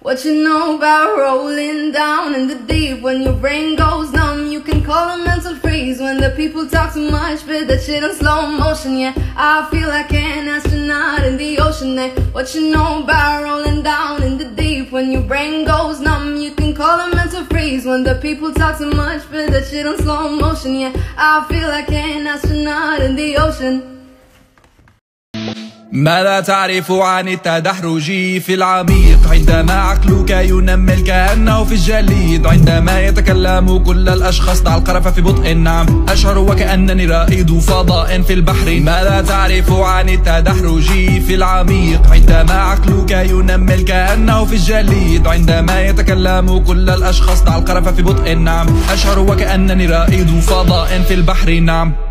What you know about rolling down in the deep? When your brain goes numb, you can call a mental freeze. When the people talk too much, but that shit in slow motion. Yeah, I feel like an astronaut in the ocean. Yeah. What you know about rolling down in the deep? When your brain goes numb, you can call a mental freeze. When the people talk too much, but that shit in slow motion. Yeah, I feel like an astronaut in the ocean. ماذا تعرف عن التدحرج في العميق؟ عندما عقلك ينمل كأنه في الجليد، عندما يتكلم كل الأشخاص ضع القرف في بطء. نعم أشعر وكأنني رائد فضاء في البحر. ماذا تعرف عن التدحرج في العميق؟ عندما عقلك ينمل كأنه في الجليد، عندما يتكلم كل الأشخاص ضع القرف في بطء. نعم أشعر وكأنني رائد فضاء في البحر. نعم